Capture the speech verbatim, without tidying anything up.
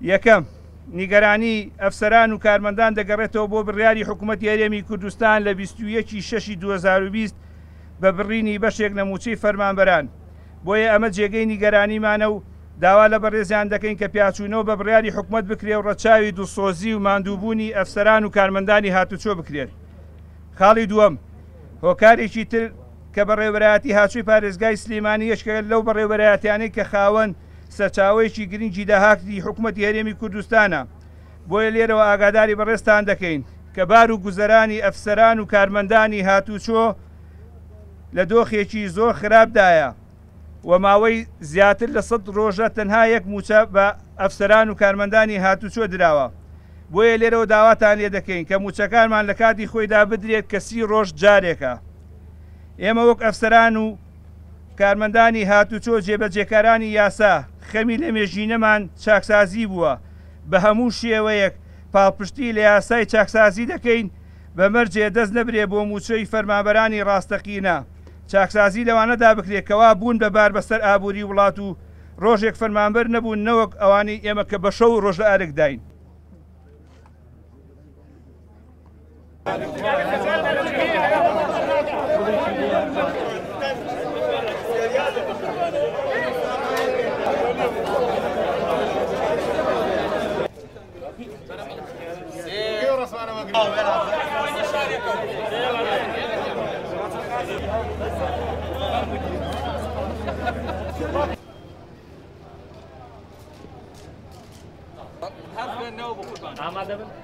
یەکەم نیگەرانی ئەفسەران و کارمەندان دەگەڕێتەوە بۆ بڕیاری حکوومەتی هەرێمی کوردستان لە بیست و یەکی شەشی دوو هەزار و بیست بە بڕینی بەشێک لە موچەی فەرمانبەران. بۆیە ئەمە جێگەی نیگەرانیمانە و داوا لە بەڕێزیان دەکەین کە پیاچوونەوە بە بڕیاری حکوومەت بکرێ و ڕەچاوی دڵسۆزی و ماندووبوونی ئەفسەران و کارمەندانی هاتوچۆ بکرێت. خاڵی دووەم هۆکارێکی تر کە بەڕێوەبەرایەتی هاچووی پارێزگای سلێمانی یەشکە لەو بەڕێوەبەرایەتیانەی کە خاوەن سەرچاوەیەکی گرنگی داهاتی حکوومەتی هەرێمی کوردستانە. بۆیە لێرەوە ئاگاداری بەڕێستان دەکەین کە بار و گوزەرانی ئەفسەران و کارمەندانی هاتوچۆ لە دۆخێکی زۆر خراپدایە و ماوەی زیاتر لە سەد ڕۆژە تەنها یەک موچە بە ئەفسەران و کارمەندانی هاتوچۆ دراوە. بۆیە لێرەوە داواتان لێ دەکەین کە موچەکانمان لە کاتی خۆیدا بدرێت کە سی ڕۆژ جارێکە. ئێمە وەک ئەفسەران و کارمەندانی هاتوچۆ جێبەجێکارانی یاسا خەمی لە مێژینەمان چاکسازی بووە. بە هەموو شێوەیەک پاڵپشتی لە یاسای چاکسازی دەکەین بە مەرجێ دەست نەبرێ بۆ موچەی فەرمانبەرانی ڕاستەقینە. چاکسازی لەوانەدا بکرێتکەوا بوون بەبار بەسەر ئابووری وڵات و ڕۆژێک فەرمانبەر نەبوون نەوەک ئەوانەی ئێمە کە بە شەو ڕۆژ لە ئارێک داین. آماده بن.